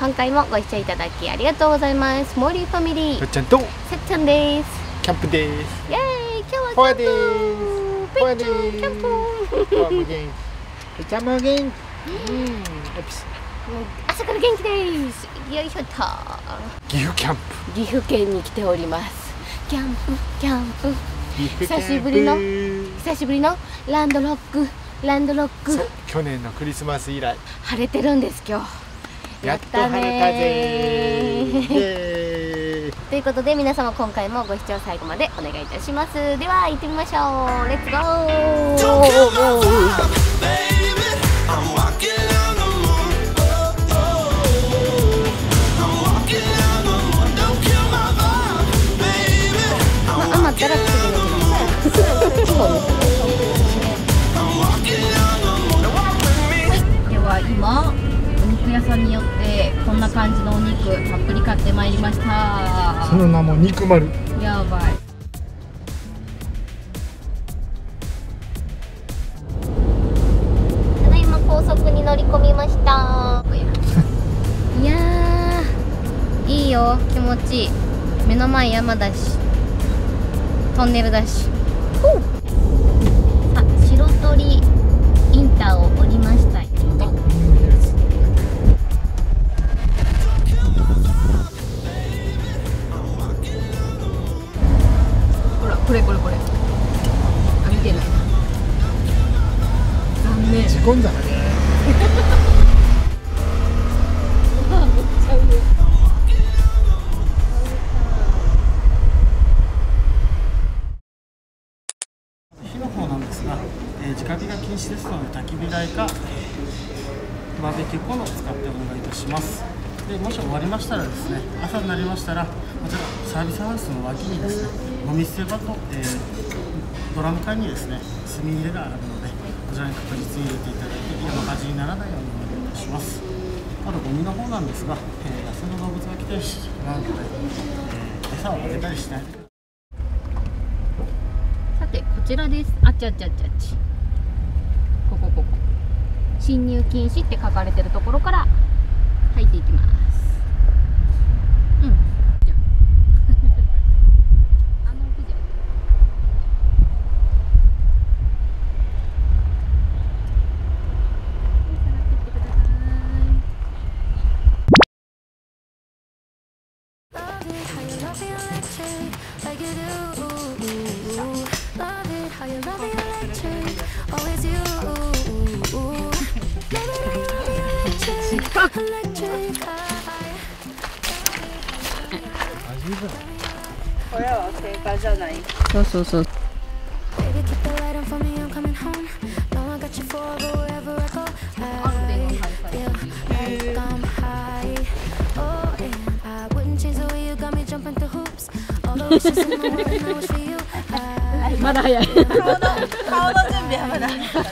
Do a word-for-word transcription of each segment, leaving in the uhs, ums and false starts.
今回もご視聴いただきありがとうございます。モーリーファミリーよっちゃんとさっちゃんです。 キャンプです。 イエーイ、今日はほやでキャンーす。 プほやでキャンプーす。ほやも元気。よっちゃんも元気。うん。よし。 朝から元気です。よいしょっと。 岐阜キャンプ。 岐阜県に来ております。キャンプキャンプ。 岐阜キャンプ。 久しぶりの久しぶりのランドロックランドロック。 そう、去年のクリスマス以来。 晴れてるんです今日。 やっと晴れたぜー。イエーイ。 ということで皆様今回もご視聴最後までお願いいたします。では行ってみましょう。レッツゴー。余ったら次の日では今お肉屋さんによってこんな感じのお肉たっぷり買ってまいりました。 その名も肉丸。 やばい。ただいま高速に乗り込みました。いやーいいよ、気持ちいい。目の前山だしトンネルだし。さあ白鳥インターを降りました。ほらこれこれこれ。あ、見てない。残念。 事故んだね。 直火が禁止ですので、焚き火台か、えー、バーベキューコンロを使ってお願いいたします。でもし終わりましたらですね、朝になりましたらこちらサービスハウスの脇にですね、ゴミ捨て場と、えー、ドラム缶にですね炭入れがあるので、こちらに確実に入れていただいて山火事にならないようにお願いいたします。あとゴミの方なんですが、えー、野生の動物が来たりしまうので、えー、餌をあげたりしないでください。 さてこちらです。あっちあっちあっちあっち。ここここ侵入禁止って書かれてるところから入っていきます。うん。じゃああの奥じゃ。下がってってくださこれは正解じゃない。 そうそうそう。まだ早い。顔の顔の準備はまだ。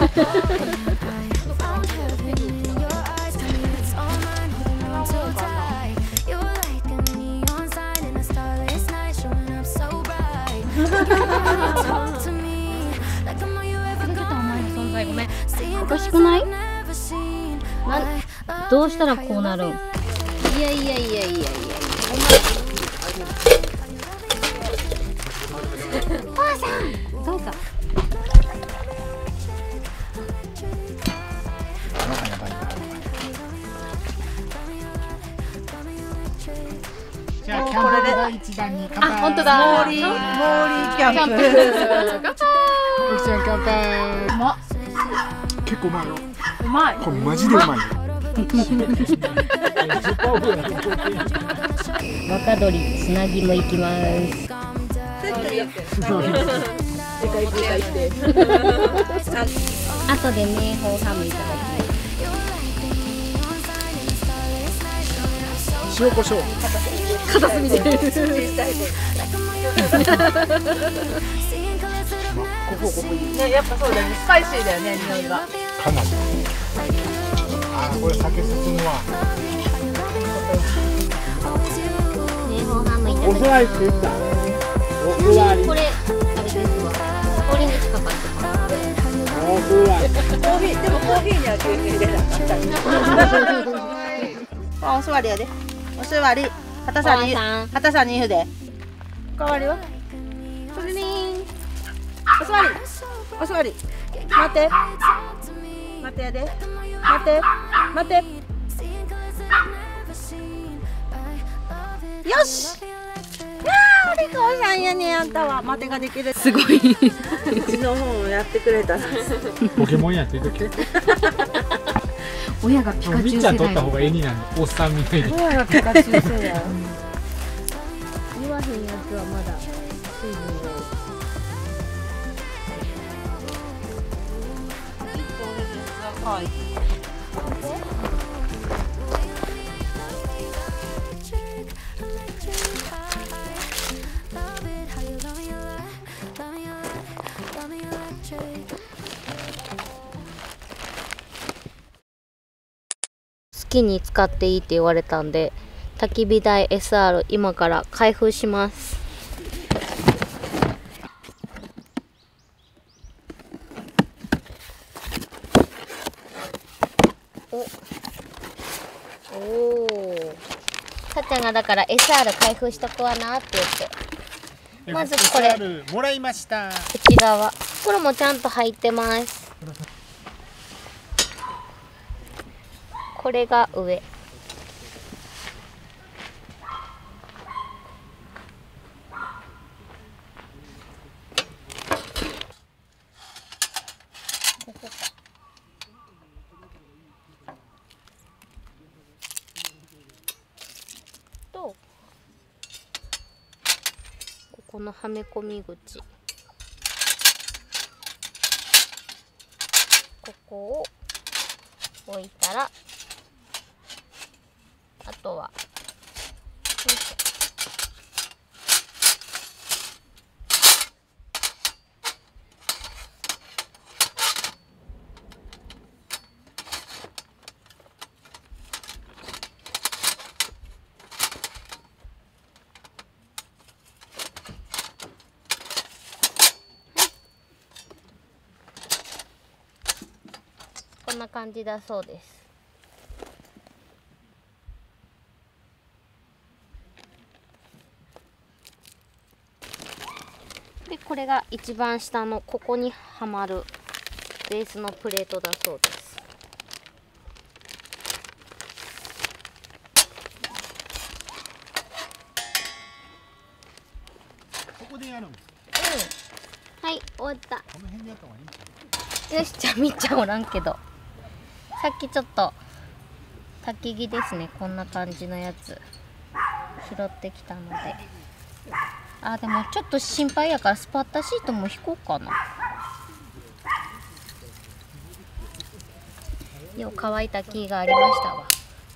ごめん、おかしくない？などうしたらこうなるん？いやいやいやいやいやいや。お母さん、どうか。 じゃあキャンプ第一弾に乾杯。 あ、本当だ。 モーリーモーリーキャンプ。 おきちゃん乾杯。 うまっ。 結構うまいよ。 うまい。 これマジでうまいよ。 若鳥つなぎも行きます。あとでね、ホーハムいただきます。 塩コショウ。 片隅で。 ここここいい。 ね、やっぱそうだよね。スパイシーだよね、匂いが。 かなり。あー、これ酒進むわ。 ね、ホーハムいただきます。 お座りって言った。お座り。 これ、あれですわ。氷に近かった。 お座り。 コーヒー、でもコーヒーには牛乳入れなかった。 ああ、お座りやで。お座り。旗さんに、旗さんに言うで。おかわりは。それにーん。お座り。お座り。待って。待ってやで。待って。待って。よし。いやー、お利口さんやね、あんたは。待てができる。 すごい。 うちの本をやってくれたら。 ポケモンやって言うとき。 親がピカチュウみっちゃん取った方が絵になる。おっさんみたいに。 親がピカチュウ世代。 言わへんやつはまだ水分を。 はい。 好きに使っていいって言われたんで、焚き火台 エスアール 今から開封します。おおー、さっちゃんがだから エスアール 開封しとくわなって言って、まずこれエスアール もらいました。 内側、これもちゃんと入ってます。これが上。ここか。と、ここのはめ込み口。ここを置いたら、あとは、よいしょ。こんな感じだそうです。で、これが一番下のここにはまるベースのプレートだそうです。 ここでやるんですか。 うん。はい、終わった。 この辺でやった方がいいんですか。 よし、じゃあみっちゃんおらんけど。さっきちょっと焚き木ですね。こんな感じのやつ拾ってきたので。あ、でもちょっと心配やからスパッタシートも引こうかな。よう乾いた木がありましたわ。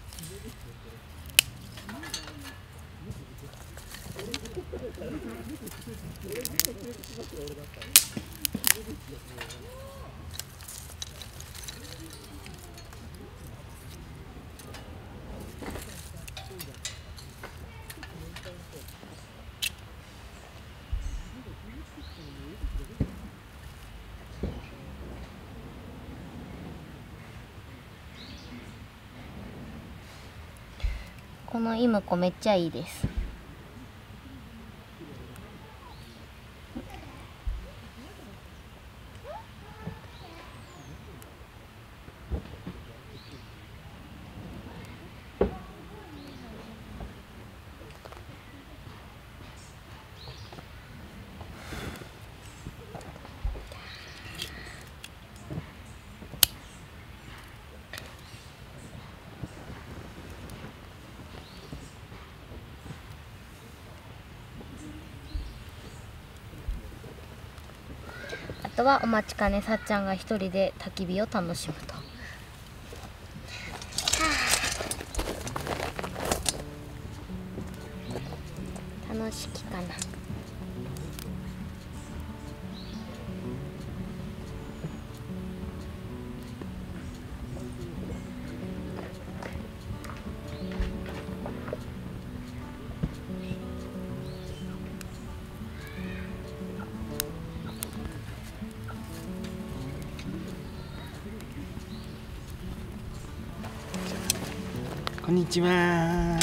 このイムコめっちゃいいです。あとはお待ちかねさっちゃんが一人で焚き火を楽しむと。楽しきかな。 こんにちは。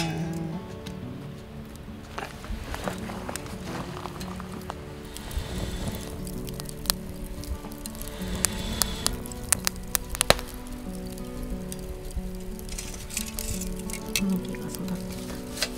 小麦が育ってた。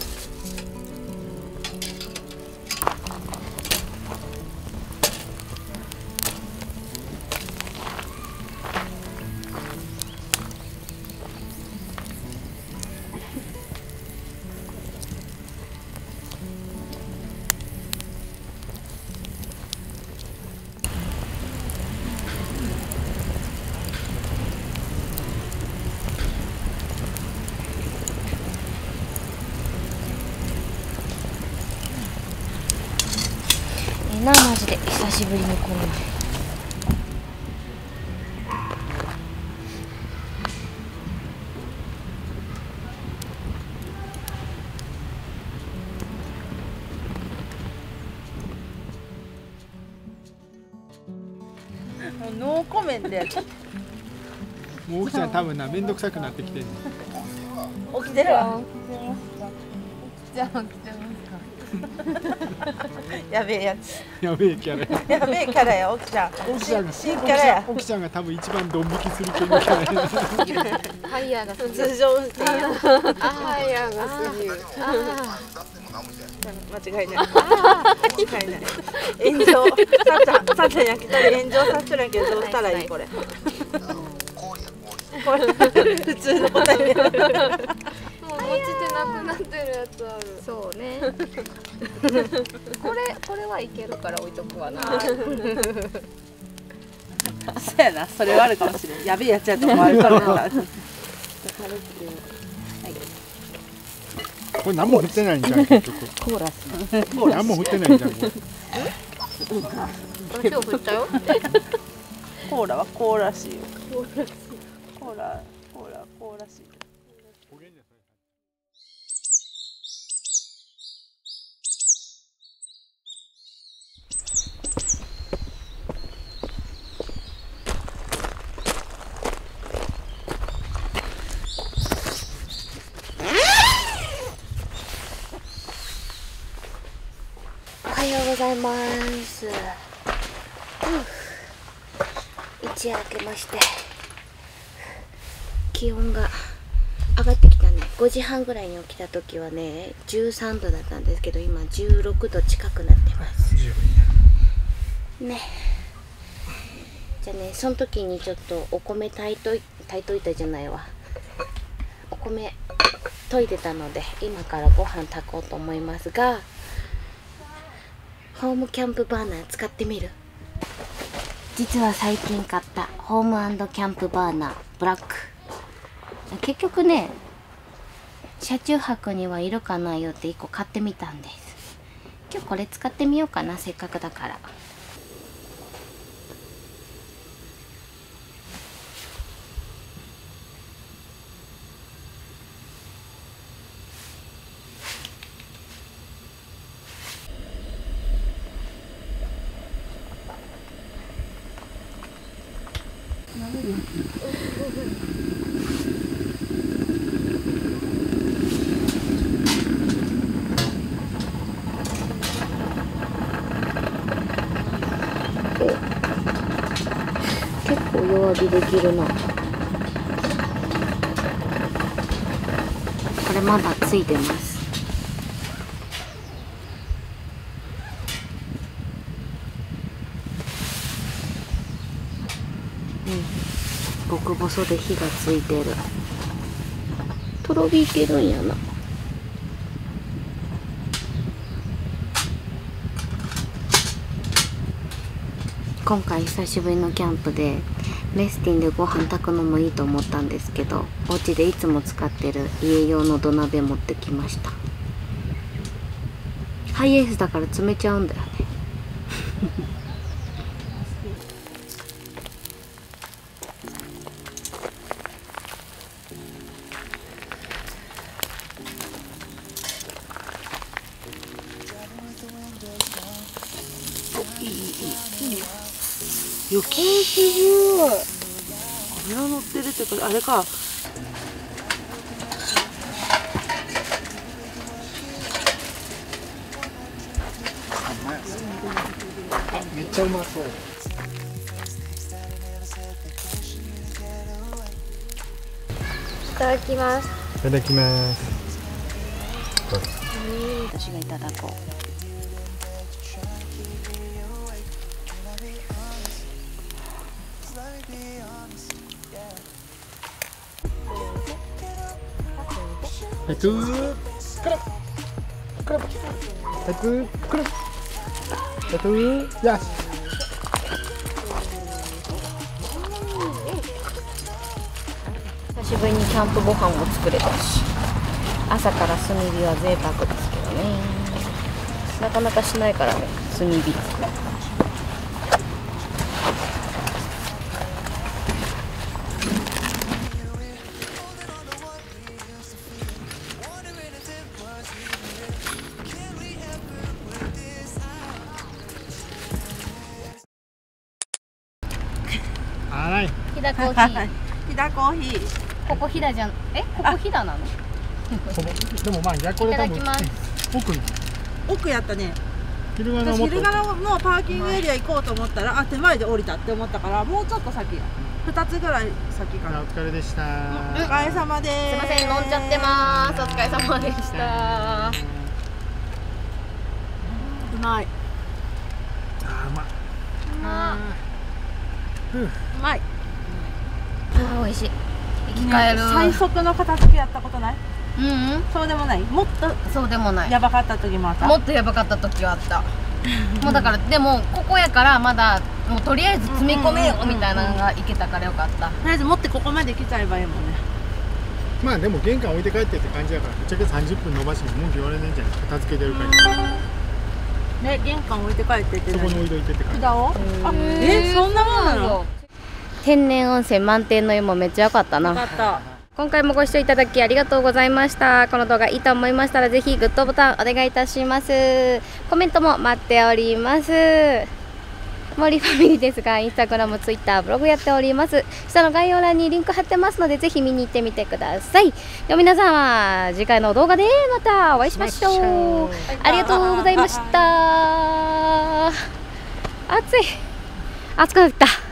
なマジで久しぶりにこのノーコメントやつ。 もう奥ちゃん多分な、めんどくさくなってきてる。 起きてるわ。 じゃあ来てますか。 やべえやつ。 やべえキャラ。 やべえキャラや、奥ちゃん。 奥ちゃんが、 新キャラや。 奥ちゃんが多分一番ドン引きする系のキャラや。 ハイヤーが通常運転や。 あ、ハイヤーがすぎる。 間違いない。間違いない。炎上。さっちゃん、さっちゃん焼き鳥炎上させてるんやけど、どうしたらいいこれ。これ普通の答えで。 もう落ちてなくなってるやつある。そうね。これこれはいけるから置いとくわな。 そうやな、それはあるかもしれん。やべえやつやと思われたら。 これ何も振ってないんじゃん結局。 コーラス。 何も振ってないんじゃんこれ。 今日振ったよ。 コーラはコーラしいよ。コーラ、コーラ、コーラしい。 おはようございます。一夜明けまして、気温が上がってきたね。ごじはんぐらいに起きた時はね、じゅうさんどだったんですけど、今じゅうろくど近くなってますね。じゃあね、その時にちょっとお米炊いとい炊いといたじゃないわ。お米研いでたので、今からご飯炊こうと思いますが、ホームキャンプバーナー使ってみる？実は最近買ったホーム&キャンプバーナーブラック。結局ね、車中泊にはいるかなよっていっこ買ってみたんです。今日これ使ってみようかな、せっかくだから。結構弱火できるな。これまだついてます。うん、極細で火がついてる。とろ火いけるんやな。今回久しぶりのキャンプでメスティンでご飯炊くのもいいと思ったんですけど、お家でいつも使ってる家用の土鍋持ってきました。ハイエースだから詰めちゃうんだよね。 よくすごい。油乗ってるってこと、あれか。 ゃうまそう。 いただきます。 いただきます。 私がいただこう。 はい、くーくるくるはい、くーくるはい、くーよし。 久しぶりにキャンプご飯も作れたし、朝から炭火は贅沢ですけどね。なかなかしないからね、炭火。 あらい。 飛騨コーヒー。 飛騨コーヒー。 ここ飛騨じゃん。え、ここ飛騨なの？ でもまあ逆で多分いただき奥に奥やったね。 昼間の私もっと昼間のパーキングエリア行こうと思ったら、あ、手前で降りたって思ったから、もうちょっと先や。二つぐらい先かな。 お疲れでした。 お疲れ様です。 すいません、飲んじゃってます。お疲れ様でした。 うまい。 あー、うまい。 あうまい。 ー、美味しい。生き返る。 最速の片付けやったことない？ うんうん。 そうでもない。もっとそうでもない。 やばかった時もあった。 もっとやばかった時はあった。もうだからでもここやからまだもうとりあえず積み込めよみたいなのがいけたからよかった。 とりあえず持ってここまで来ちゃえばいいもんね。 まあでも玄関置いて帰ってって感じだから、ぶっちゃけさんじゅっぷん伸ばしても文句言われないんじゃない？片付けてるからね、玄関置いて帰ってってそこに置いといてって感じ。 札を？あ、え、そんなもんなの？ 天然温泉満点の湯もめっちゃ良かったな。 よかった。 今回もご視聴いただきありがとうございました。この動画いいと思いましたらぜひグッドボタンお願いいたします。コメントも待っております。森ファミリーですが、インスタグラム、ツイッター、ブログやっております。下の概要欄にリンク貼ってますのでぜひ見に行ってみてください。では皆さんは次回の動画でまたお会いしましょう。ありがとうございました。暑い。暑くなった。